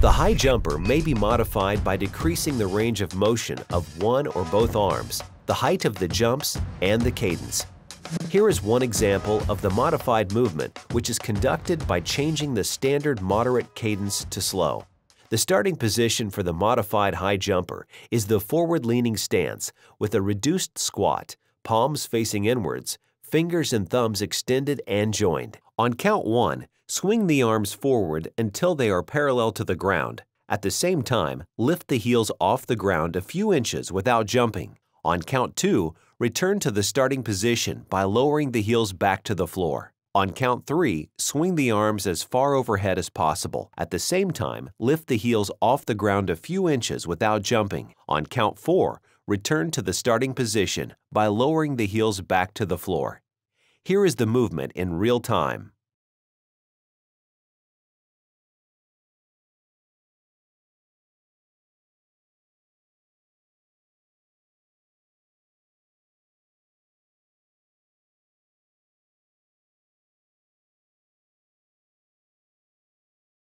The high jumper may be modified by decreasing the range of motion of one or both arms, the height of the jumps, and the cadence. Here is one example of the modified movement, which is conducted by changing the standard moderate cadence to slow. The starting position for the modified high jumper is the forward-leaning stance with a reduced squat, palms facing inwards, fingers and thumbs extended and joined. On count 1, swing the arms forward until they are parallel to the ground. At the same time, lift the heels off the ground a few inches without jumping. On count 2, return to the starting position by lowering the heels back to the floor. On count 3, swing the arms as far overhead as possible. At the same time, lift the heels off the ground a few inches without jumping. On count 4, return to the starting position by lowering the heels back to the floor. Here is the movement in real time.